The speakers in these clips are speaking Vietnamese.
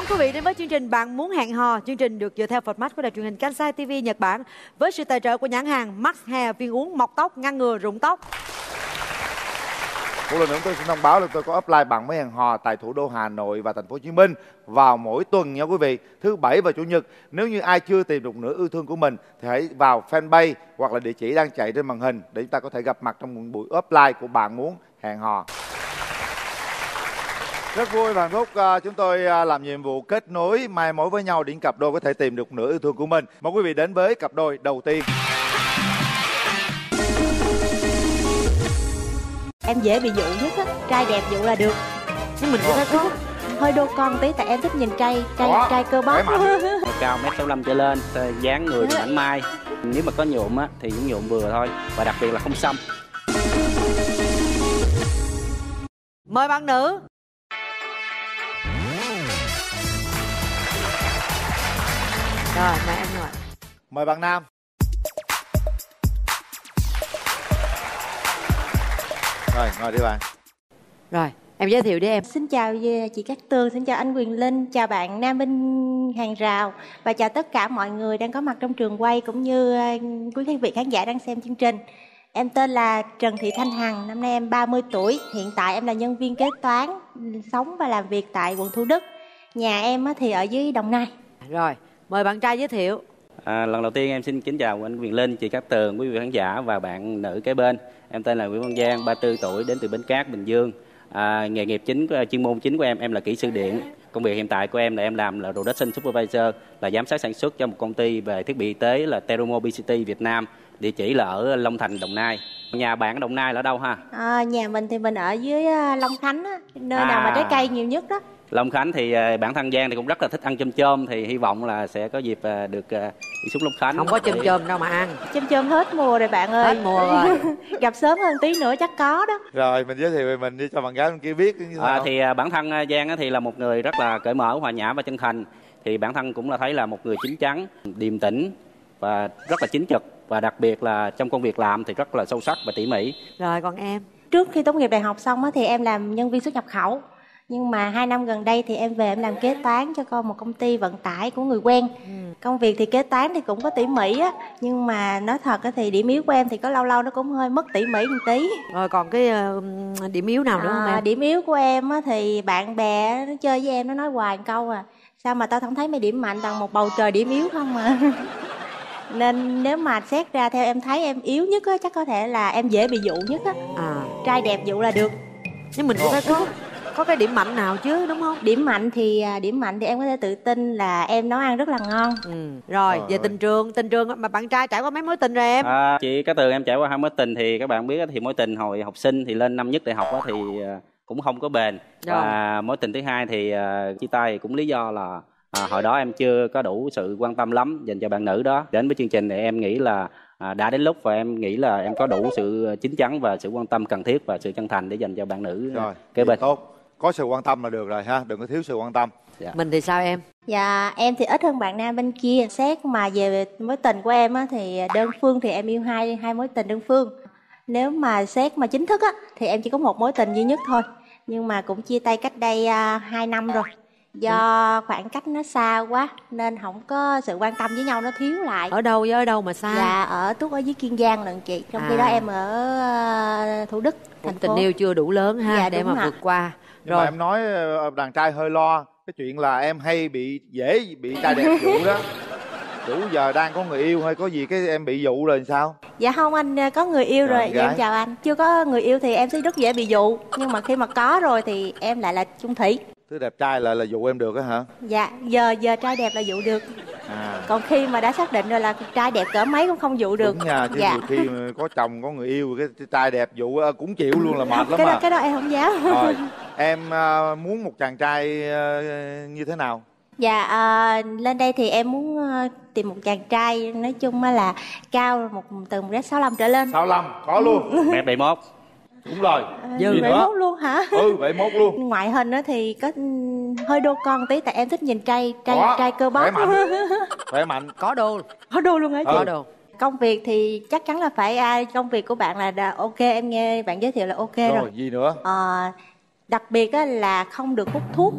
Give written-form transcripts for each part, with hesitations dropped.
ơn quý vị đến với chương trình Bạn Muốn Hẹn Hò. Chương trình được dựa theo format của đài truyền hình Kansai TV Nhật Bản với sự tài trợ của nhãn hàng Max Hair, viên uống mọc tóc ngăn ngừa rụng tóc. Một lần nữa tôi xin thông báo là tôi có apply Bạn Muốn Hẹn Hò tại thủ đô Hà Nội và thành phố Hồ Chí Minh vào mỗi tuần nha quý vị, thứ Bảy và Chủ nhật. Nếu như ai chưa tìm được nửa yêu thương của mình thì hãy vào fanpage hoặc là địa chỉ đang chạy trên màn hình để chúng ta có thể gặp mặt trong một buổi apply của Bạn Muốn Hẹn Hò. Rất vui và hạnh phúc chúng tôi làm nhiệm vụ kết nối mai mối với nhau để cặp đôi có thể tìm được nửa yêu thương của mình. Mời quý vị đến với cặp đôi đầu tiên. Em dễ bị dụ nhất á, trai đẹp dụ là được. Nhưng mình cũng có hơi đô con tí tại em thích nhìn trai cơ bắp. Cao 1m65 trở lên, dáng người thì mảnh mai. Nếu mà có nhuộm á thì những nhuộm vừa thôi và đặc biệt là không xăm. Mời bạn nữ. Rồi, mời em ngồi. Mời bạn nam. Rồi, ngồi đi bạn. Rồi, em giới thiệu đi em. Xin chào chị Cát Tường, xin chào anh Quyền Linh, chào bạn Nam bên hàng rào và chào tất cả mọi người đang có mặt trong trường quay cũng như quý vị khán giả đang xem chương trình. Em tên là Trần Thị Thanh Hằng, năm nay em 30 tuổi, hiện tại em là nhân viên kế toán, sống và làm việc tại quận Thủ Đức. Nhà em thì ở dưới Đồng Nai. Rồi, mời bạn trai giới thiệu. Lần đầu tiên em xin kính chào anh Quyền Linh, chị Cát Tường, quý vị khán giả và bạn nữ kế bên. Em tên là Nguyễn Văn Giang, 34 tuổi, đến từ Bến Cát, Bình Dương. Nghề nghiệp chính, chuyên môn chính của em là kỹ sư điện. Công việc hiện tại của em là em làm là production supervisor, là giám sát sản xuất cho một công ty về thiết bị y tế là Terumo BCT Việt Nam, địa chỉ là ở Long Thành, Đồng Nai. Nhà bạn ở Đồng Nai là ở đâu ha? Nhà mình thì mình ở dưới Long Khánh á, nơi nào mà trái cây nhiều nhất đó. Long Khánh thì bản thân Giang thì cũng rất là thích ăn chôm chôm, thì hy vọng là sẽ có dịp được đi xuống Long Khánh. Không có chôm chôm đâu mà ăn. Chôm chôm hết mùa rồi bạn ơi. Hết mùa rồi. Gặp sớm hơn tí nữa chắc có đó. Rồi mình giới thiệu về mình đi cho bạn gái bên kia biết như thế nào. Thì bản thân Giang thì là một người rất là cởi mở, hòa nhã và chân thành. Thì bản thân cũng là thấy là một người chín chắn, điềm tĩnh và rất là chính trực, và đặc biệt là trong công việc làm thì rất là sâu sắc và tỉ mỉ. Rồi còn em? Trước khi tốt nghiệp đại học xong thì em làm nhân viên xuất nhập khẩu. Nhưng mà 2 năm gần đây thì em về em làm kế toán cho một công ty vận tải của người quen. Công việc thì kế toán thì cũng có tỉ mỉ á, nhưng mà nói thật thì điểm yếu của em thì có lâu lâu nó cũng hơi mất tỉ mỉ một tí. Rồi còn cái điểm yếu nào nữa không em? Điểm yếu của em thì bạn bè nó chơi với em nó nói hoài một câu sao mà tao không thấy mấy điểm mạnh, toàn một bầu trời điểm yếu không à. Nên nếu mà xét ra theo em thấy em yếu nhất á, chắc có thể là em dễ bị dụ nhất á. Trai đẹp dụ là được. Nhưng mình cũng phải có cái điểm mạnh nào chứ, đúng không? Điểm mạnh thì em có thể tự tin là em nấu ăn rất là ngon. Rồi về tình trường mà bạn trai trải qua mấy mối tình rồi em? Chị Cát Tường, em trải qua 2 mối tình. Thì các bạn biết thì mối tình hồi học sinh thì lên năm nhất đại học thì cũng không có bền. Và mối tình thứ hai thì chia tay cũng lý do là hồi đó em chưa có đủ sự quan tâm lắm dành cho bạn nữ đó. Đến với chương trình thì em nghĩ là đã đến lúc và em nghĩ là em có đủ sự chín chắn và sự quan tâm cần thiết và sự chân thành để dành cho bạn nữ kế bên. Tốt, có sự quan tâm là được rồi ha, đừng có thiếu sự quan tâm. Mình thì sao em? Dạ em thì ít hơn bạn nam bên kia. Xét mà về mối tình của em thì đơn phương thì em yêu hai mối tình đơn phương. Nếu mà xét mà chính thức thì em chỉ có một mối tình duy nhất thôi, nhưng mà cũng chia tay cách đây 2 năm rồi. Do khoảng cách nó xa quá nên không có sự quan tâm với nhau, nó thiếu lại. Ở đâu với ở đâu mà xa? Dạ ở dưới Kiên Giang lận chị. Trong khi đó em ở Thủ Đức, thành phố. Tình yêu chưa đủ lớn ha, dạ, để mà vượt qua. Rồi mà em nói đàn trai hơi lo cái chuyện là em hay dễ bị trai đẹp dụ đó. Đủ giờ đang có người yêu hay có gì cái em bị dụ rồi sao? Dạ không, anh có người yêu rồi. Dạ, em chào anh. Chưa có người yêu thì em sẽ rất dễ bị dụ, nhưng mà khi mà có rồi thì em lại là chung thủy. Thứ đẹp trai là dụ em được á hả? Dạ, giờ trai đẹp là dụ được. Còn khi mà đã xác định rồi là trai đẹp cỡ mấy cũng không dụ được. Đúng nha, chứ nhiều khi mà có chồng có người yêu cái trai đẹp dụ cũng chịu luôn là mệt lắm mà. Cái đó em không dám. Rồi, em muốn một chàng trai như thế nào? Dạ, lên đây thì em muốn tìm một chàng trai nói chung là cao từ 1m65 trở lên. 65, có luôn. 1m71. Đúng rồi. Vậy 71 luôn hả? 71 luôn. Ngoại hình thì có hơi đô con tí tại em thích nhìn trai cơ bắp. Khỏe mạnh. Có đô. Có đô luôn hả chị? Có đô. Công việc thì chắc chắn là phải công việc của bạn là ok, em nghe bạn giới thiệu là ok rồi. Rồi gì nữa? Đặc biệt là không được hút thuốc.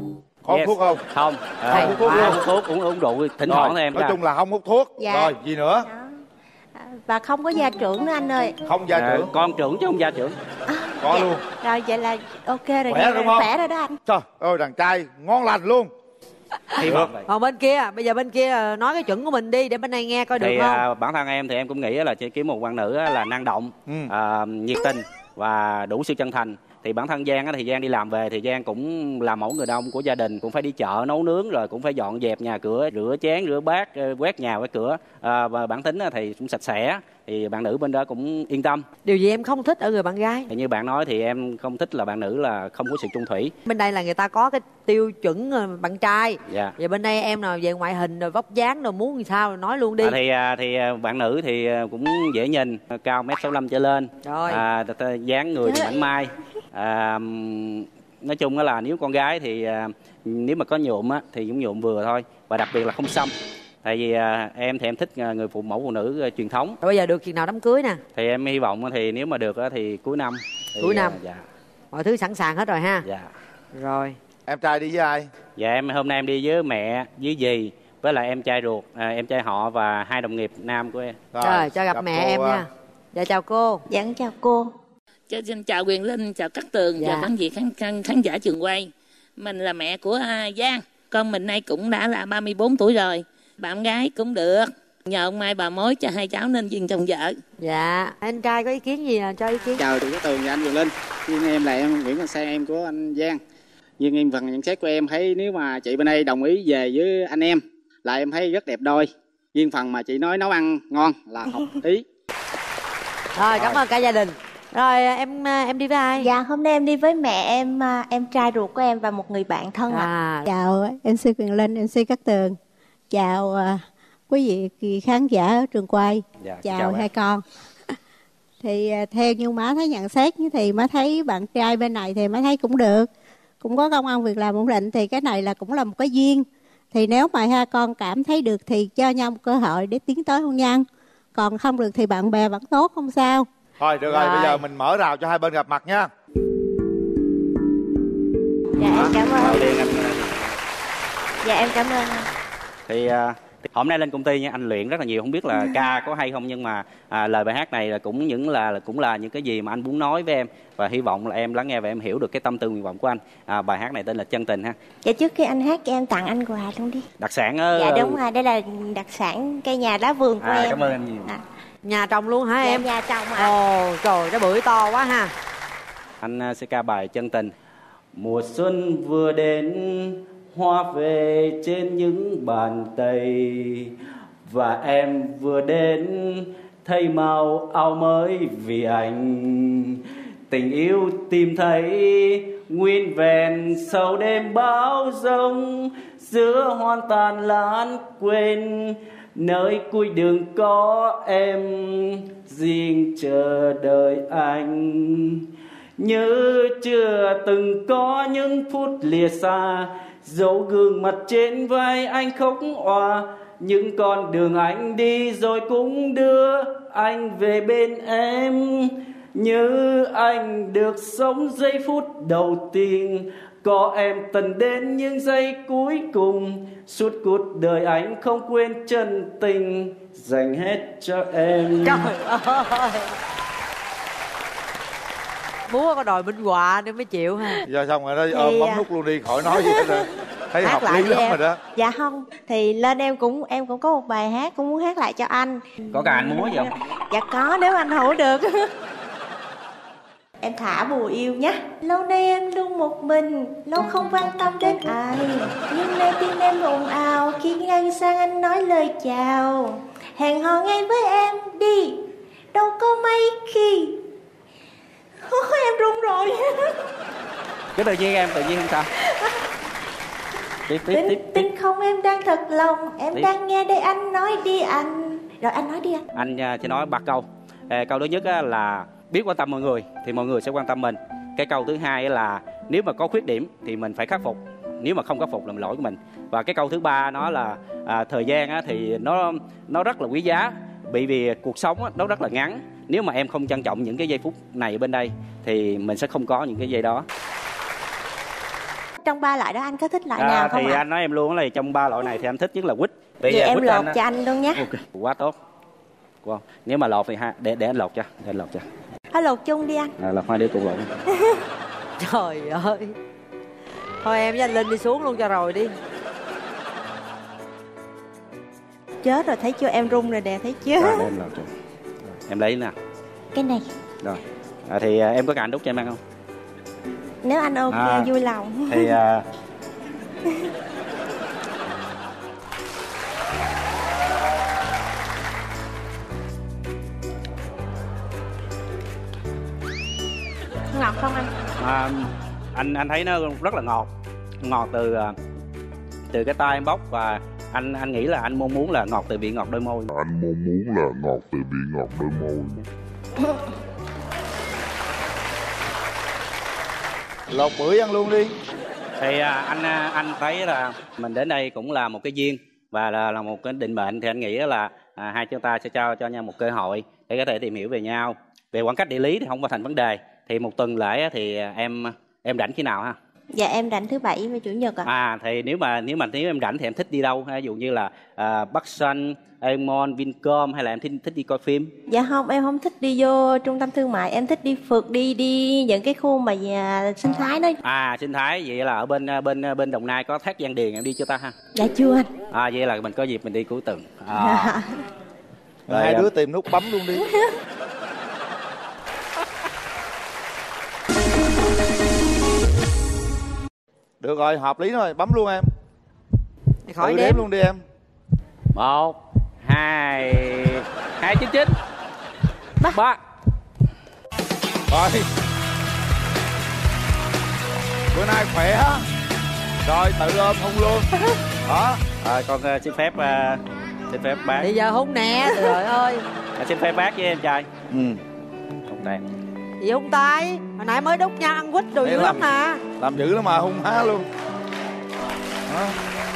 Có hút thuốc không? Không. Không hút thuốc luôn. Không hút thuốc, uống rượu thỉnh thoảng thôi em. Nói chung là không hút thuốc. Dạ. Rồi gì nữa? Đó. Và không có gia trưởng nữa anh ơi. Không gia trưởng. Con trưởng chứ không gia trưởng. Có luôn. Rồi vậy là ok rồi. Khỏe đúng không? Khỏe rồi đó anh. Trời ơi, đàn trai ngon lành luôn. Hy vọng vậy. Còn bên kia, bây giờ bên kia nói cái chuẩn của mình đi để bên này nghe coi được Thì không? bản thân em thì em cũng nghĩ là chỉ kiếm một bạn nữ là năng động, nhiệt tình và đủ sự chân thành. Thì bản thân Giang thì Giang đi làm về thì Giang cũng là mẫu người đàn ông của gia đình, cũng phải đi chợ nấu nướng, rồi cũng phải dọn dẹp nhà cửa, rửa chén rửa bát, quét nhà quét cửa, và bản tính thì cũng sạch sẽ, thì bạn nữ bên đó cũng yên tâm. Điều gì em không thích ở người bạn gái? Thì như bạn nói thì em không thích là bạn nữ là không có sự chung thủy. Bên đây là người ta có cái tiêu chuẩn bạn trai. Dạ. Vậy bên đây em nào về ngoại hình rồi vóc dáng rồi muốn làm sao rồi nói luôn đi. Thì bạn nữ thì cũng dễ nhìn, cao 1m65 trở lên. Rồi. Dáng người thì mảnh mai. Nói chung là nếu con gái thì nếu mà có nhuộm thì cũng nhuộm vừa thôi, và đặc biệt là không xăm. Tại vì em thì em thích người mẫu phụ nữ truyền thống. Rồi bây giờ được chừng nào đám cưới nè? Thì em hy vọng thì nếu mà được thì cuối năm. Cuối năm. Dạ. Mọi thứ sẵn sàng hết rồi ha. Dạ. Rồi. Em trai đi với ai? Dạ em hôm nay em đi với mẹ, với dì, với lại em trai ruột, em trai họ và 2 đồng nghiệp nam của em. Rồi cho gặp mẹ em nha. Dạ chào cô. Dạ chào cô. Xin chào Quyền Linh, chào Cát Tường và các vị khán giả trường quay. Mình là mẹ của Giang. Con mình nay cũng đã là 34 tuổi rồi. Bạn gái cũng được. Nhờ ông Mai bà mối cho hai cháu nên duyên chồng vợ. Dạ, anh trai có ý kiến gì cho ý kiến? Chào chị Cát Tường và anh Quyền Linh. Nhưng em là em Nguyễn Văn Sang, em của anh Giang. Nhưng em phần nhận xét của em thấy nếu mà chị bên đây đồng ý về với anh em là em thấy rất đẹp đôi. Riêng phần mà chị nói nấu ăn ngon là hợp ý. Rồi cảm ơn cả gia đình. Rồi em đi với ai? Dạ hôm nay em đi với mẹ em trai ruột của em và một người bạn thân ạ. Chào MC Quyền Linh, MC Cát Tường. Chào quý vị khán giả ở trường quay. Dạ, chào hai con. Thì theo như má thấy nhận xét thì má thấy bạn trai bên này thì má thấy cũng được, cũng có công ăn việc làm ổn định, thì cái này là cũng là một cái duyên. Thì nếu mà hai con cảm thấy được thì cho nhau một cơ hội để tiến tới hôn nhân, còn không được thì bạn bè vẫn tốt, không sao. Thôi được rồi, bây giờ mình mở rào cho hai bên gặp mặt nha. Dạ em cảm ơn. Đầu tiên Dạ em cảm ơn. Thì hôm nay lên công ty nha, anh luyện rất là nhiều, không biết là ca có hay không, nhưng mà lời bài hát này là cũng là những cái gì mà anh muốn nói với em, và hy vọng là em lắng nghe và em hiểu được cái tâm tư nguyện vọng của anh. Bài hát này tên là Chân Tình ha. Dạ trước khi anh hát cho em tặng anh quà luôn đi. Đặc sản Dạ đúng rồi, đây là đặc sản cây nhà lá vườn của em. Cảm ơn em nhiều. Nhà trồng luôn hả em? Dạ, nhà trồng ạ. Ồ trời, cái bưởi to quá ha. Anh sẽ ca bài Chân Tình. Mùa xuân vừa đến, hoa về trên những bàn tay, và em vừa đến thấy màu áo mới vì anh. Tình yêu tìm thấy nguyên vẹn sau đêm bão giông, giữa hoan tàn lãng quên, nơi cuối đường có em riêng chờ đợi anh. Như chưa từng có những phút lìa xa, dấu gương mặt trên vai anh khóc òa, những con đường anh đi rồi cũng đưa anh về bên em. Như anh được sống giây phút đầu tiên, có em tận đến những giây cuối cùng, suốt cuộc đời anh không quên chân tình dành hết cho em. Trời ơi, múa có đòi minh họa nên mới chịu ha. Giờ xong rồi đó, ôm bấm nút luôn đi, khỏi nói gì hết rồi. Thấy hợp lý lắm rồi đó. Dạ không, thì lên em cũng có một bài hát cũng muốn hát lại cho anh. Có cả anh múa gì không? Dạ có, nếu anh hữu được. Em thả bùa yêu nhé. Lâu nay em luôn một mình, lâu không quan tâm đến ai, nhưng nay tim em ồn ào khi ngang sang anh nói lời chào. Hẹn hò ngay với em đi, đâu có mấy khi. Em run rồi. Cái tự nhiên em, tự nhiên không sao. Tiếp. Tin không em đang thật lòng, em đang nghe đây anh nói đi anh. Rồi anh nói đi anh. Anh sẽ nói 3 câu. Câu thứ nhất là biết quan tâm mọi người thì mọi người sẽ quan tâm mình. Cái câu thứ hai là nếu mà có khuyết điểm thì mình phải khắc phục, nếu mà không khắc phục là lỗi của mình. Và cái câu thứ ba nó là thời gian thì nó rất là quý giá, bởi vì cuộc sống nó rất là ngắn. Nếu mà em không trân trọng những cái giây phút này bên đây thì mình sẽ không có những cái giây đó. trong 3 loại đó anh có thích loại nào không thì ạ? anh nói em luôn là trong 3 loại này thì anh thích nhất là quýt. Vậy em lột cho anh luôn nhé. Ok, quá tốt. Wow. Nếu mà lột thì để anh lột cho, Thôi lột chung đi anh. Lột hai đứa cùng lột. Trời ơi. Thôi em với anh Linh đi xuống luôn cho rồi đi. Chết rồi, thấy chưa, em run rồi nè, thấy chưa? Rồi, để em lột cho. Em lấy nè. Cái này. Rồi. Thì em có cần anh đút cho em ăn không? Nếu anh ok, vui lòng. Thì ngọt không anh? Anh thấy nó rất là ngọt từ cái tay em bóc, và anh nghĩ là anh mong muốn là ngọt từ vị ngọt đôi môi. Lột bưởi ăn luôn đi. Thì anh thấy là mình đến đây cũng là một cái duyên và là một cái định mệnh, thì anh nghĩ là hai chúng ta sẽ trao cho nhau một cơ hội để có thể tìm hiểu về nhau. Về khoảng cách địa lý thì không có thành vấn đề. Thì một tuần lễ thì em rảnh khi nào ha? Dạ em rảnh thứ Bảy và Chủ nhật ạ. Thì nếu em rảnh thì em thích đi đâu? Ví dụ như là Bắc Sun, Aemon, Vincom, hay là em thích đi coi phim? Dạ không, em không thích đi vô trung tâm thương mại, em thích đi phượt, đi những cái khu mà sinh thái đó. Sinh thái, vậy là ở bên Đồng Nai có Thác Giang Điền, em đi chưa ta ha? Dạ chưa anh. Vậy là mình có dịp mình đi cuối tuần. Rồi hai đứa tìm nút bấm luôn đi. Được rồi, hợp lý rồi, bấm luôn em. Khỏi đếm luôn đi em. 1, 2, 299 3. Rồi. Bữa nay khỏe á. Rồi tự ôm hung luôn. Đó. Con xin phép bác. Bây giờ hung nè, trời ơi. Xin phép bác với em trai. Không tàn. Gì hung tay? Hồi nãy mới đút nhau ăn quýt rồi dữ lắm mà. Làm dữ lắm mà hung há luôn. Đó.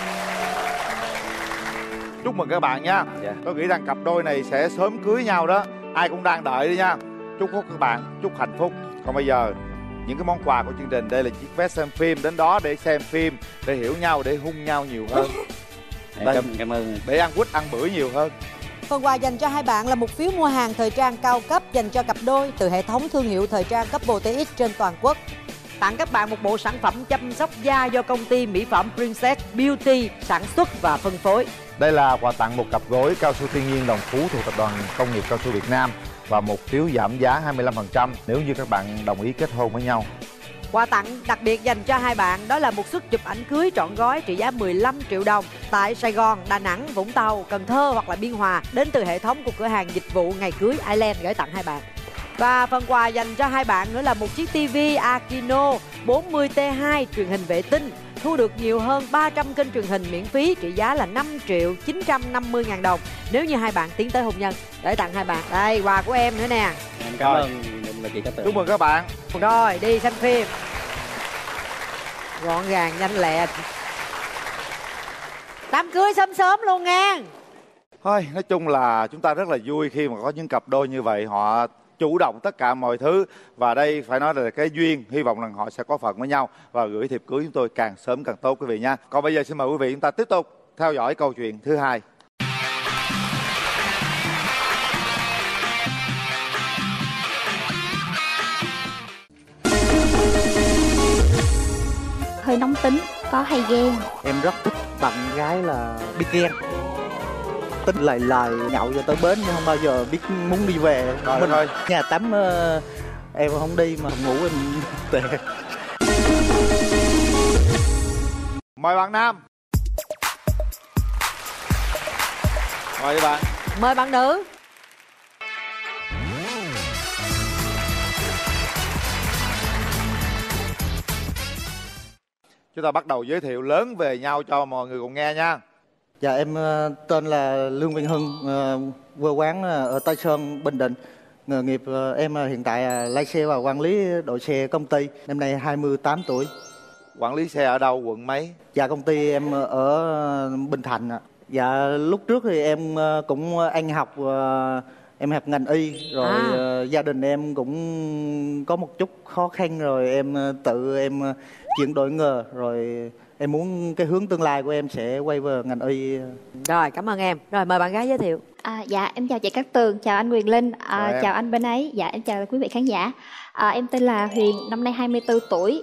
Chúc mừng các bạn nha. Tôi nghĩ rằng cặp đôi này sẽ sớm cưới nhau đó. Ai cũng đang đợi đi nha. Chúc phúc các bạn, chúc hạnh phúc. Còn bây giờ những cái món quà của chương trình, đây là chiếc vé xem phim, đến đó để xem phim, để hiểu nhau, để hung nhau nhiều hơn. Cảm ơn. Để ăn quýt ăn bưởi nhiều hơn. Phần quà dành cho hai bạn là một phiếu mua hàng thời trang cao cấp dành cho cặp đôi từ hệ thống thương hiệu thời trang Couple TX trên toàn quốc. Tặng các bạn một bộ sản phẩm chăm sóc da do công ty mỹ phẩm Princess Beauty sản xuất và phân phối. Đây là quà tặng một cặp gối cao su thiên nhiên Đồng Phú thuộc Tập đoàn Công nghiệp Cao su Việt Nam và một phiếu giảm giá 25% nếu như các bạn đồng ý kết hôn với nhau. Quà tặng đặc biệt dành cho hai bạn đó là một suất chụp ảnh cưới trọn gói trị giá 15 triệu đồng tại Sài Gòn, Đà Nẵng, Vũng Tàu, Cần Thơ hoặc là Biên Hòa đến từ hệ thống của cửa hàng dịch vụ ngày cưới Island gửi tặng hai bạn. Và phần quà dành cho hai bạn nữa là một chiếc TV Aquino 40T2 truyền hình vệ tinh, thu được nhiều hơn 300 kênh truyền hình miễn phí trị giá là 5.950.000 đồng nếu như hai bạn tiến tới hôn nhân, để tặng hai bạn. Đây, quà của em nữa nè. Em cảm ơn chị Cát Tường. Chúc mừng các bạn. Rồi, đi xem phim. Gọn gàng, nhanh lẹ. Đám cưới sớm sớm luôn nghe. Thôi, nói chung là chúng ta rất là vui khi mà có những cặp đôi như vậy. Họ chủ động tất cả mọi thứ. Và đây phải nói là cái duyên. Hy vọng rằng họ sẽ có phận với nhau và gửi thiệp cưới chúng tôi càng sớm càng tốt quý vị nha. Còn bây giờ xin mời quý vị chúng ta tiếp tục theo dõi câu chuyện thứ hai. Hơi nóng tính, có hay ghen. Em rất thích bạn gái là biết ghen, tính lời nhậu cho tới bến nhưng không bao giờ biết muốn đi về. Mình thôi nhà tắm em không đi mà ngủ em tệ. Mời bạn nam. Mời đi bạn. Mời bạn nữ. Chúng ta bắt đầu giới thiệu lớn về nhau cho mọi người cùng nghe nha. Dạ em tên là Lương Văn Hưng, quê quán ở Tây Sơn, Bình Định. Nghề nghiệp em hiện tại lái xe và quản lý đội xe công ty. Năm nay 28 tuổi. Quản lý xe ở đâu, quận mấy? Dạ công ty em ở Bình Thạnh ạ. Dạ lúc trước thì em cũng ăn học, em học ngành y rồi. Gia đình em cũng có một chút khó khăn rồi em tự em chuyển đổi nghề, rồi em muốn cái hướng tương lai của em sẽ quay về ngành y. Rồi, cảm ơn em. Rồi, mời bạn gái giới thiệu. Dạ, em chào chị Cát Tường, chào anh Quyền Linh, chào anh bên ấy. Dạ, em chào quý vị khán giả. Em tên là Huyền, năm nay 24 tuổi.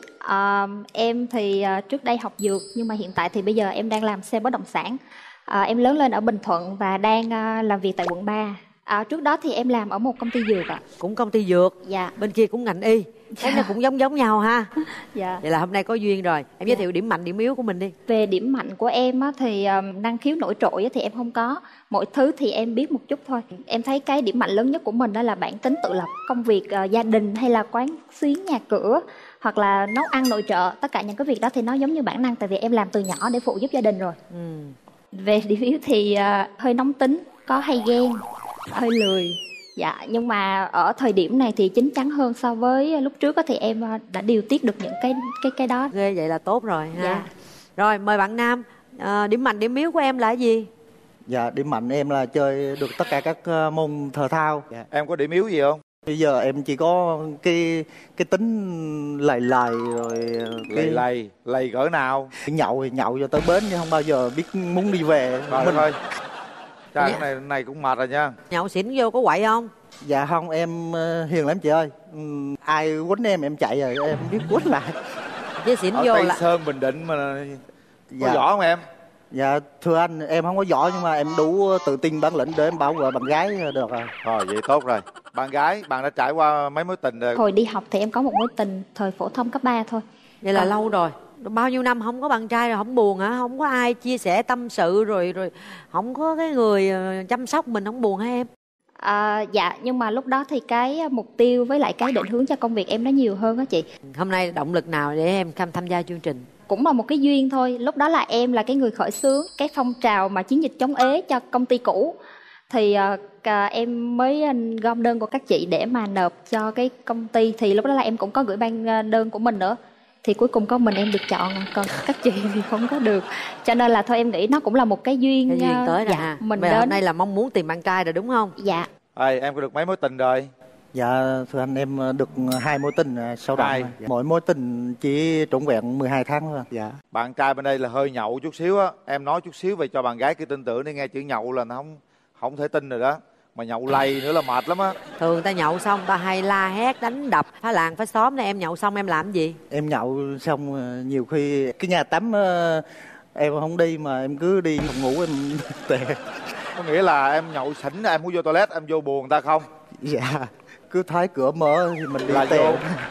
Em thì trước đây học dược, nhưng mà hiện tại thì bây giờ em đang làm sale bất động sản. Em lớn lên ở Bình Thuận và đang làm việc tại quận 3. Trước đó thì em làm ở một công ty dược ạ. Cũng công ty dược. Dạ. Bên kia cũng ngành y. Thấy nó cũng giống nhau ha. Dạ. Vậy là hôm nay có duyên rồi. Em giới thiệu điểm mạnh, điểm yếu của mình đi. Về điểm mạnh của em á, thì năng khiếu nổi trội thì em không có. Mọi thứ thì em biết một chút thôi. Em thấy cái điểm mạnh lớn nhất của mình đó là bản tính tự lập. Công việc gia đình hay là quán xuyến nhà cửa, hoặc là nấu ăn nội trợ, tất cả những cái việc đó thì nó giống như bản năng. Tại vì em làm từ nhỏ để phụ giúp gia đình rồi. Về điểm yếu thì hơi nóng tính, có hay ghen, hơi lười. Dạ, nhưng mà ở thời điểm này thì chín chắn hơn so với lúc trước đó, thì em đã điều tiết được những cái đó. Ghê, vậy là tốt rồi ha. Dạ. Rồi, mời bạn Nam. Điểm mạnh, điểm yếu của em là gì? Dạ, điểm mạnh em là chơi được tất cả các môn thể thao. Em có điểm yếu gì không? Bây giờ em chỉ có cái tính lầy rồi lầy cỡ nào? nhậu thì nhậu cho tới bến chứ không bao giờ biết muốn đi về. Trời ơi, trời, cái này cũng mệt rồi nha. Nhậu xỉn vô có quậy không? Dạ không, em hiền lắm chị ơi. Ai quýnh em chạy rồi em biết quýnh lại. Với xỉn ở vô Tây là Sơn, Bình Định mà có Dạ. võ không em? Dạ thưa anh, em không có giỏi nhưng mà em đủ tự tin bản lĩnh để em bảo vệ bạn gái được rồi. Rồi vậy tốt rồi. Bạn gái, bạn đã trải qua mấy mối tình rồi? Hồi đi học thì em có một mối tình thời phổ thông cấp 3 thôi. vậy là lâu rồi. Bao nhiêu năm không có bạn trai rồi, không buồn hả? Không có ai chia sẻ tâm sự rồi không có cái người chăm sóc mình, không buồn hả em? Dạ, nhưng mà lúc đó thì cái mục tiêu với lại cái định hướng cho công việc em nó nhiều hơn á chị. Hôm nay động lực nào để em tham gia chương trình? Cũng là một cái duyên thôi. Lúc đó là em là cái người khởi xướng cái phong trào mà chiến dịch chống ế cho công ty cũ. Thì em mới gom đơn của các chị để mà nộp cho cái công ty. Thì lúc đó là em cũng có gửi ban đơn của mình nữa. Thì cuối cùng có mình em được chọn, còn các chị thì không có được. Cho nên là thôi em nghĩ nó cũng là một cái duyên. Cái duyên tới dạ, nè. mình Bây đến. hôm nay là mong muốn tìm bạn trai rồi đúng không? Dạ. Em có được mấy mối tình rồi? Dạ thưa anh, em được 2 mối tình sau đó. Mỗi mối tình chỉ trọn vẹn 12 tháng thôi. Dạ. Bạn trai bên đây là hơi nhậu chút xíu á. Em nói chút xíu về cho bạn gái kia tin tưởng đi, nghe chữ nhậu là nó không thể tin rồi đó. Mà nhậu lầy nữa là mệt lắm á. Thường ta nhậu xong ta hay la hét, đánh đập phá làng phá xóm. Này em nhậu xong em làm gì? Em nhậu xong nhiều khi cái nhà tắm em không đi mà em cứ đi phòng ngủ em tè. Có nghĩa là em nhậu xỉn em muốn vô toilet, em vô buồn ta không? Dạ, cứ thấy cửa mở thì mình đi là tè.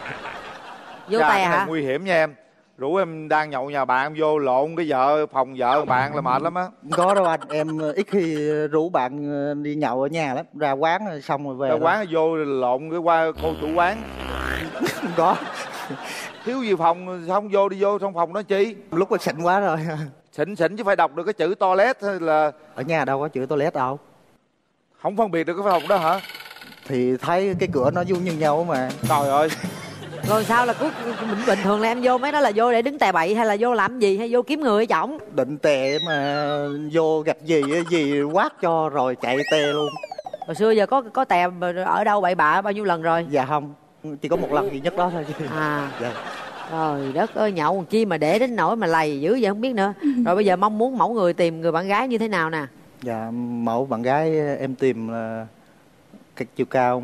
Vô Chà, tè cái này hả? nguy hiểm nha em. Rủ em đang nhậu nhà bạn, em vô lộn cái phòng vợ bạn là mệt lắm á. Không có đâu anh, em ít khi rủ bạn đi nhậu ở nhà lắm. Ra quán xong rồi về. Ra quán vô lộn cái qua cô chủ quán. Không có. Thiếu gì phòng không vô, đi vô trong phòng đó chi? Lúc mà xịn quá rồi. Xịn chứ phải đọc được cái chữ toilet hay là... Ở nhà đâu có chữ toilet đâu. Không phân biệt được cái phòng đó hả? Thì thấy cái cửa nó vuông như nhau mà. Trời ơi. Rồi sao là cứ bình thường là em vô mấy đó là vô để đứng tè bậy hay là vô làm gì, hay vô kiếm người hay chổng? Định tè mà vô gặp gì quát cho rồi chạy tè luôn. Hồi xưa giờ có tè ở đâu bậy bạ bao nhiêu lần rồi? Dạ không, chỉ có một lần duy nhất đó thôi. Dạ. Trời đất ơi, nhậu chi mà để đến nỗi mà lầy dữ vậy không biết nữa. Rồi bây giờ mong muốn mẫu người tìm người bạn gái như thế nào nè? Dạ, mẫu bạn gái em tìm là cái chiều cao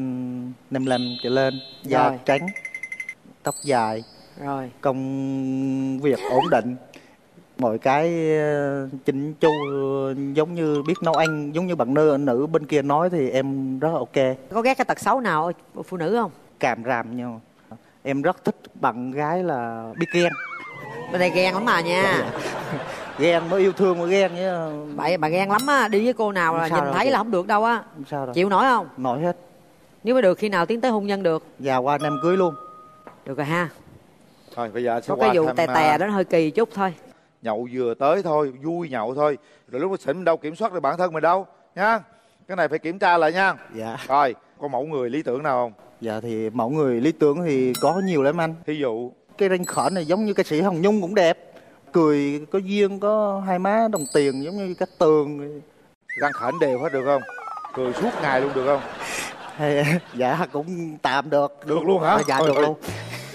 1m55 trở lên, da trắng, tóc dài, rồi công việc ổn định, mọi cái chỉnh chu, giống như biết nấu ăn, giống như bạn nữ bên kia nói thì em rất ok. Có ghét cái tật xấu nào ở phụ nữ không? Càm ràm nhau. Em rất thích bạn gái là biết ghen. Bên đây ghen lắm mà nha. Ghen mới yêu thương mà ghen chứ. Vậy bà ghen lắm á, đi với cô nào là nhìn thấy là không được đâu á. Sao đâu? Chịu nổi không? Nổi hết. Nếu mà được khi nào tiến tới hôn nhân được? Dạ qua năm cưới luôn. Được rồi ha. Thôi bây giờ có cái vụ tè đó nó hơi kỳ chút thôi. Nhậu vừa tới thôi, vui nhậu thôi. Rồi lúc xỉn đâu kiểm soát được bản thân mình đâu nha. Cái này phải kiểm tra lại nha. Dạ. Rồi, có mẫu người lý tưởng nào không? Dạ thì mẫu người lý tưởng thì có nhiều lắm anh. Thí dụ cái ranh khởn này giống như ca sĩ Hồng Nhung cũng đẹp. Cười có duyên, có hai má đồng tiền giống như Cát Tường. Răng khểnh đều hết được không? Cười suốt ngày luôn được không? Dạ cũng tạm được. Được luôn hả? Dạ được luôn.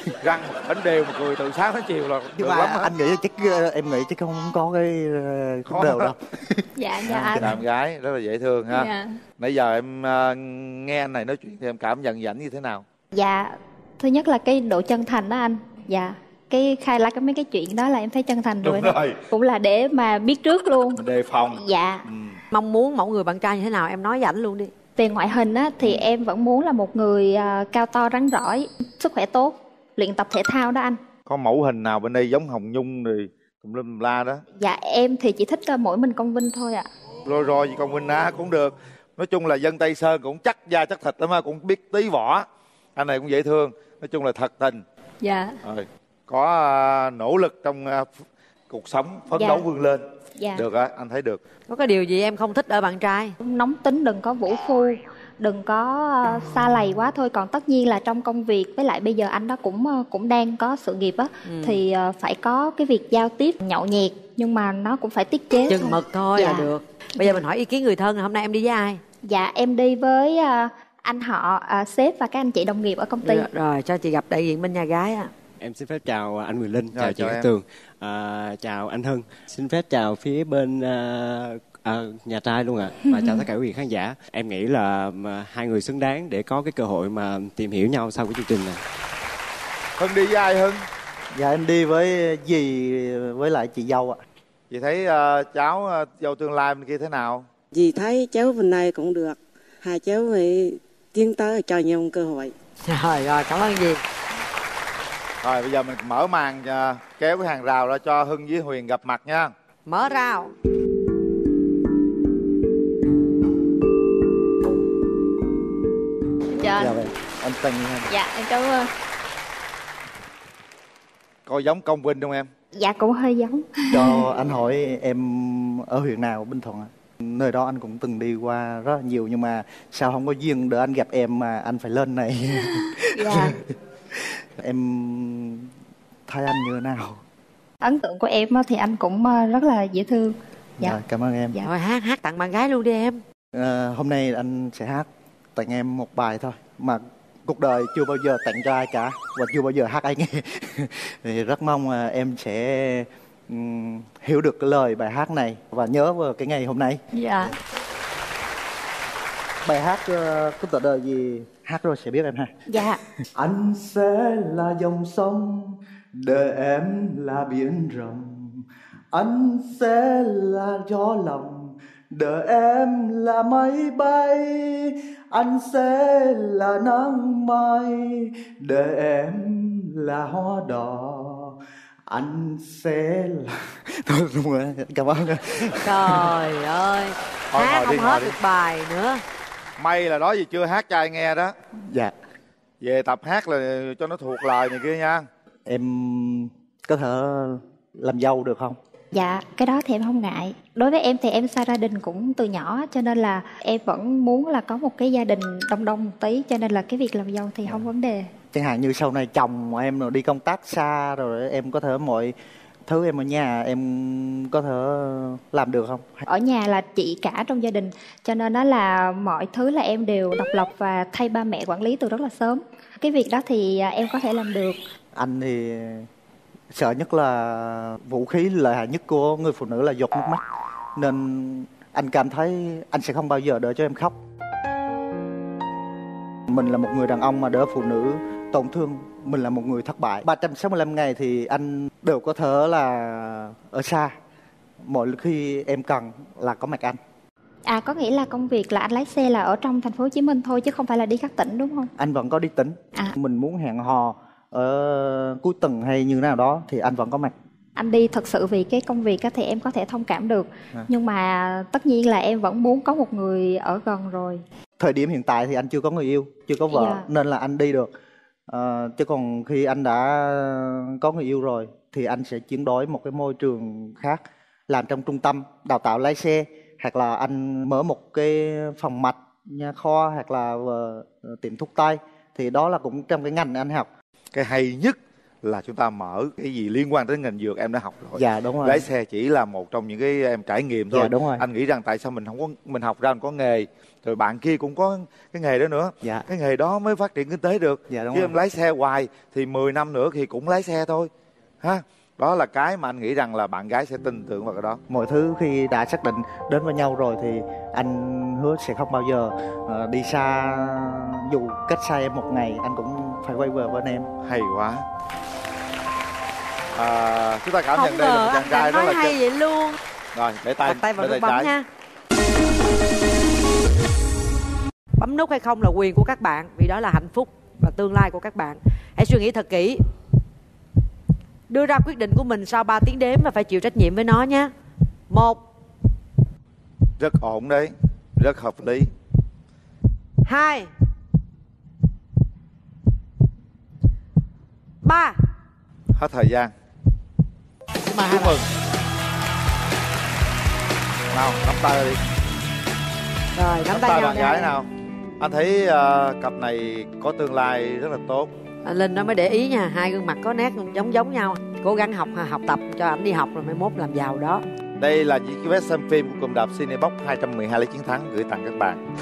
Răng bánh đều mà cười từ sáng đến chiều là Nhưng được mà lắm á. anh nghĩ chắc em nghĩ chắc không có cái không đều đâu. Dạ Là anh. em gái rất là dễ thương ha. Dạ. Nãy giờ em nghe anh này nói chuyện thì em cảm nhận ảnh như thế nào? Dạ, thứ nhất là cái độ chân thành đó anh. Dạ, cái khai ra mấy cái chuyện đó là em thấy chân thành rồi. Đúng rồi. Cũng là để mà biết trước luôn. Mình đề phòng. Dạ. Mong muốn mẫu người bạn trai như thế nào em nói với ảnh luôn đi. Về ngoại hình á, thì em vẫn muốn là một người cao to rắn rỏi, sức khỏe tốt, luyện tập thể thao đó anh. Có mẫu hình nào bên đây giống Hồng Nhung rồi tùm lum tùm la đó? Dạ em thì chỉ thích mỗi mình Công Vinh thôi ạ. Rồi gì con Vinh Á cũng được. Nói chung là dân Tây Sơn cũng chắc da chắc thịt lắm á, cũng biết tí võ. Anh này cũng dễ thương. Nói chung là thật tình. Dạ. Rồi có nỗ lực trong cuộc sống, phấn Dạ. đấu vươn lên. Dạ. Được á, anh thấy được. Có cái điều gì em không thích ở bạn trai? Nóng tính, đừng có vũ phu, đừng có xa lầy quá thôi. Còn tất nhiên là trong công việc, với lại bây giờ anh đó cũng đang có sự nghiệp á, thì phải có cái việc giao tiếp nhậu nhẹt, nhưng mà nó cũng phải tiết chế Chừng mực thôi Dạ. là được. Bây giờ mình hỏi ý kiến người thân, hôm nay em đi với ai? Dạ em đi với anh họ, sếp và các anh chị đồng nghiệp ở công ty. Rồi cho chị gặp đại diện bên nhà gái á. Em xin phép chào anh Quyền Linh, Rồi, chào chị chào Cát em. Tường, chào anh Hưng. Xin phép chào phía bên nhà trai luôn ạ, và chào tất cả quý vị khán giả. Em nghĩ là hai người xứng đáng để có cái cơ hội mà tìm hiểu nhau sau cái chương trình này. Hưng đi với ai Hưng? Dạ em đi với dì với lại chị dâu ạ. Chị thấy cháu dâu tương lai bên kia thế nào? Dì thấy cháu bên này cũng được. Hai cháu phải tiến tới cho nhau một cơ hội. Rồi cảm ơn dì. Rồi bây giờ mình mở màn kéo cái hàng rào ra cho Hưng với Huyền gặp mặt nha. Mở rào. Dạ. Chào em Tình. Dạ em cảm ơn. Coi giống Công Vinh không em? Dạ cũng hơi giống. Cho anh hỏi em ở huyện nào Bình Thuận ạ? Nơi đó anh cũng từng đi qua rất là nhiều, nhưng mà sao không có duyên để anh gặp em mà anh phải lên này? Dạ. Em thấy anh như thế nào? Ấn tượng của em á, thì anh cũng rất là dễ thương. Dạ. Rồi, cảm ơn em. Dạ. Rồi hát tặng bạn gái luôn đi em. Hôm nay anh sẽ hát tặng em một bài thôi mà cuộc đời chưa bao giờ tặng cho ai cả và chưa bao giờ hát ai nghe. Thì rất mong em sẽ hiểu được cái lời bài hát này và nhớ vào cái ngày hôm nay. Dạ. Bài hát có tựa đề gì hát rồi sẽ biết em ha. Dạ. Anh sẽ là dòng sông, đời em là biển rộng. Anh sẽ là gió lòng, đời em là máy bay. Anh sẽ là nắng mai, đời em là hoa đỏ. Anh sẽ là... Thôi đúng rồi, cảm ơn. Trời ơi, Thôi, hát ngồi không đi, hết ngồi đi. được bài nữa. May là đó gì chưa hát cho ai nghe đó. Dạ. Về tập hát là cho nó thuộc lời này kia nha. Em có thể làm dâu được không? Dạ, cái đó thì em không ngại. Đối với em thì em xa gia đình cũng từ nhỏ, cho nên là em vẫn muốn là có một cái gia đình đông đông một tí, cho nên là cái việc làm dâu thì không vấn đề. Chẳng hạn như sau này chồng em rồi đi công tác xa rồi em có thể mọi thứ em ở nhà em có thể làm được không? Ở nhà là chị cả trong gia đình, cho nên đó là mọi thứ là em đều độc lập và thay ba mẹ quản lý từ rất là sớm. Cái việc đó thì em có thể làm được. Anh thì sợ nhất là vũ khí lợi hại nhất của người phụ nữ là giọt nước mắt, nên anh cảm thấy anh sẽ không bao giờ để cho em khóc. Mình là một người đàn ông mà đỡ phụ nữ tổn thương, mình là một người thất bại. 365 ngày thì anh đều có thể là ở xa, mỗi khi em cần là có mặt anh. À, có nghĩa là công việc là anh lái xe là ở trong thành phố Hồ Chí Minh thôi chứ không phải là đi các tỉnh đúng không? Anh vẫn có đi tỉnh. Mình muốn hẹn hò ở cuối tuần hay như thế nào đó thì anh vẫn có mặt. Anh đi thật sự vì cái công việc thì em có thể thông cảm được. Nhưng mà tất nhiên là em vẫn muốn có một người ở gần rồi. Thời điểm hiện tại thì anh chưa có người yêu, chưa có vợ, Dạ. nên là anh đi được. Chứ còn khi anh đã có người yêu rồi thì anh sẽ chuyển đổi một cái môi trường khác, làm trong trung tâm đào tạo lái xe, hoặc là anh mở một cái phòng mạch, nha kho, hoặc là tiệm thuốc tây. Thì đó là cũng trong cái ngành anh học. Cái hay nhất là chúng ta mở cái gì liên quan đến ngành dược em đã học rồi. Dạ đúng rồi. Lái xe chỉ là một trong những cái em trải nghiệm thôi. Dạ đúng rồi. Anh nghĩ rằng tại sao mình học ra mình có nghề, rồi bạn kia cũng có cái nghề đó nữa. Dạ. Cái nghề đó mới phát triển kinh tế được. Dạ đúng chứ rồi. em lái xe hoài thì 10 năm nữa thì cũng lái xe thôi ha. Đó là cái mà anh nghĩ rằng là bạn gái sẽ tin tưởng vào cái đó. Mọi thứ khi đã xác định đến với nhau rồi thì anh hứa sẽ không bao giờ đi xa, dù cách xa em một ngày anh cũng phải quay về bên em. Hay quá. Chúng ta cảm Không nhận đây là ngờ một chàng anh trai đã rất nói là hay vậy luôn. Rồi để tay, Đặt tay vào để nút bấm trái. nha. Bấm nút hay không là quyền của các bạn, vì đó là hạnh phúc và tương lai của các bạn. Hãy suy nghĩ thật kỹ, đưa ra quyết định của mình sau 3 tiếng đếm và phải chịu trách nhiệm với nó nhé. 1. Rất ổn đấy, rất hợp lý. 2. 3. Hết thời gian. Chúc mừng. Nào, nắm tay đi. Rồi, nắm tay nhau bạn gái nào. Anh thấy cặp này có tương lai rất là tốt. Linh nó mới để ý nha, hai gương mặt có nét giống nhau. Cố gắng học tập cho ảnh đi học rồi mai mốt làm giàu đó. Đây là những cái vé xem phim của cụm đạp Cinebox 212 lý chiến thắng gửi tặng các bạn.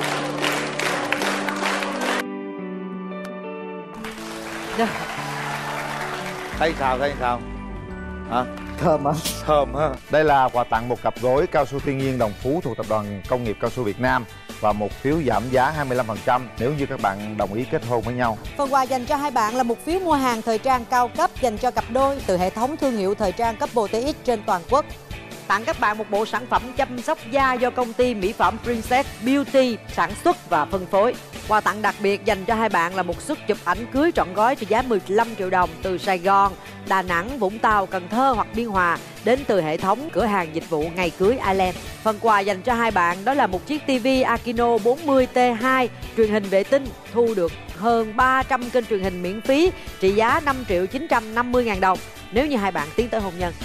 Thấy sao? Hả? Thơm á. Thơm ha. Đây là quà tặng một cặp gối cao su thiên nhiên Đồng Phú thuộc Tập đoàn Công nghiệp Cao su Việt Nam và một phiếu giảm giá 25% nếu như các bạn đồng ý kết hôn với nhau. Phần quà dành cho hai bạn là một phiếu mua hàng thời trang cao cấp dành cho cặp đôi từ hệ thống thương hiệu thời trang Couple TX trên toàn quốc. Tặng các bạn một bộ sản phẩm chăm sóc da do công ty mỹ phẩm Princess Beauty sản xuất và phân phối. Quà tặng đặc biệt dành cho hai bạn là một suất chụp ảnh cưới trọn gói trị giá 15 triệu đồng từ Sài Gòn, Đà Nẵng, Vũng Tàu, Cần Thơ hoặc Biên Hòa đến từ hệ thống cửa hàng dịch vụ ngày cưới Island. Phần quà dành cho hai bạn đó là một chiếc TV Aquino 40T2 truyền hình vệ tinh thu được hơn 300 kênh truyền hình miễn phí trị giá 5.950.000 đồng nếu như hai bạn tiến tới hôn nhân.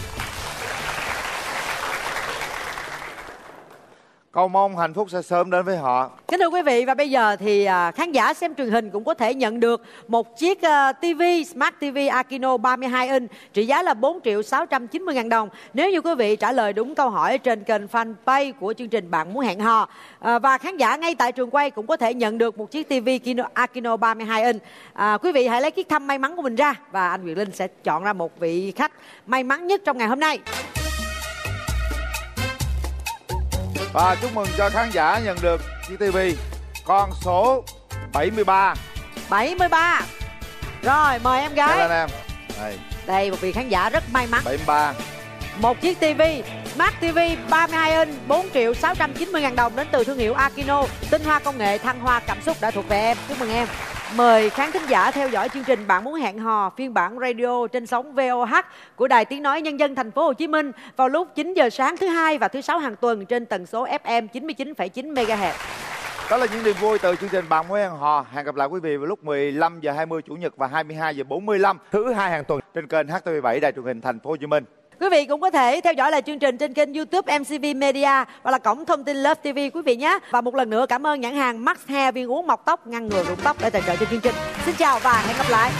Cầu mong hạnh phúc sẽ sớm đến với họ. Kính thưa quý vị, và bây giờ thì khán giả xem truyền hình cũng có thể nhận được một chiếc TV Smart TV Aquino 32 inch trị giá là 4.690.000 đồng nếu như quý vị trả lời đúng câu hỏi trên kênh fanpage của chương trình Bạn Muốn Hẹn Hò. Và khán giả ngay tại trường quay cũng có thể nhận được một chiếc TV Aquino 32 inch. Quý vị hãy lấy chiếc thăm may mắn của mình ra và anh Quyền Linh sẽ chọn ra một vị khách may mắn nhất trong ngày hôm nay. Và chúc mừng cho khán giả nhận được chiếc TV con số 73. 73. Rồi, mời em gái. Đây em. Đây, một vị khán giả rất may mắn. 73. Một chiếc TV Smart TV 32 inch 4.690.000 đồng đến từ thương hiệu Aquino. Tinh hoa công nghệ, thăng hoa cảm xúc đã thuộc về em. Chúc mừng em. Mời khán thính giả theo dõi chương trình Bạn Muốn Hẹn Hò phiên bản radio trên sóng VOH của Đài Tiếng Nói Nhân dân Thành phố Hồ Chí Minh vào lúc 9 giờ sáng thứ Hai và thứ Sáu hàng tuần trên tần số FM 99,9 MHz. Đó là những niềm vui từ chương trình Bạn Muốn Hẹn Hò. Hẹn gặp lại quý vị vào lúc 15 giờ 20 Chủ nhật và 22 giờ 45 thứ Hai hàng tuần trên kênh HTV7 Đài Truyền hình Thành phố Hồ Chí Minh. Quý vị cũng có thể theo dõi lại chương trình trên kênh YouTube MCV Media hoặc là cổng thông tin Love TV quý vị nhé. Và một lần nữa cảm ơn nhãn hàng Max Hair viên uống mọc tóc ngăn ngừa rụng tóc đã tài trợ cho chương trình. Xin chào và hẹn gặp lại.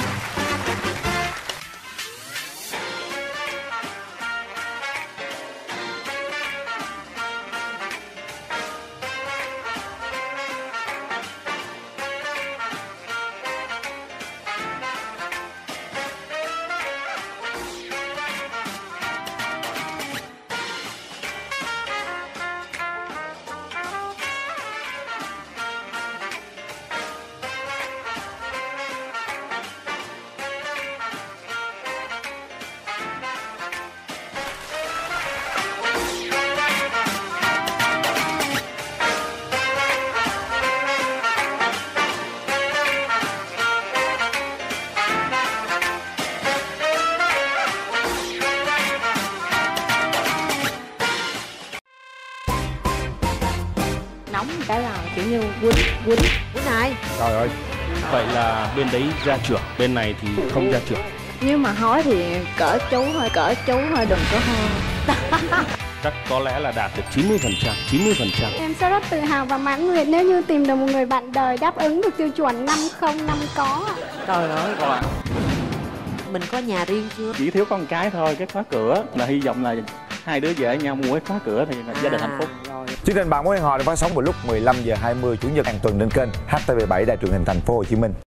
Nóng cái là kiểu như quýnh này. Trời ơi. Vậy là bên đấy ra trưởng, bên này thì không ra trưởng. Nhưng mà hói thì cỡ chú thôi, đừng có hơn. Chắc có lẽ là đạt được 90%. Em sẽ rất tự hào và mãn nguyện nếu như tìm được một người bạn đời đáp ứng được tiêu chuẩn 5 không 5 có. Trời ơi. mình có nhà riêng chưa? Chỉ thiếu con cái thôi, cái khóa cửa, là hy vọng là hai đứa về nhau mua cái khóa cửa thì là gia đình hạnh phúc. Chương trình Bạn Muốn Hẹn Hò được phát sóng vào lúc 15 giờ 20 Chủ nhật hàng tuần trên kênh HTV7 Đài Truyền hình Thành phố Hồ Chí Minh.